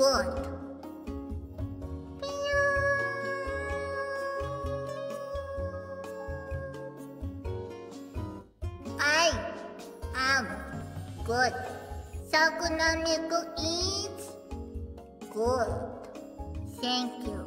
good. I am good. Sakura Miko is good. Thank you.